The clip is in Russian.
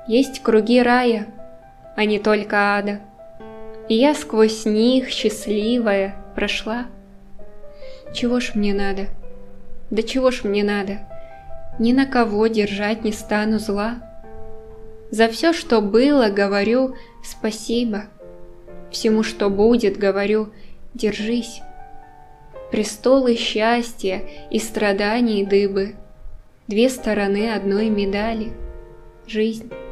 Есть круги рая, а не только ада. И я сквозь них, счастливая, прошла. Чего ж мне надо? Да чего ж мне надо? Ни на кого держать не стану зла. За все, что было, говорю спасибо. Всему, что будет, говорю, держись. Престолы счастья и страданий дыбы, две стороны одной медали — жизнь.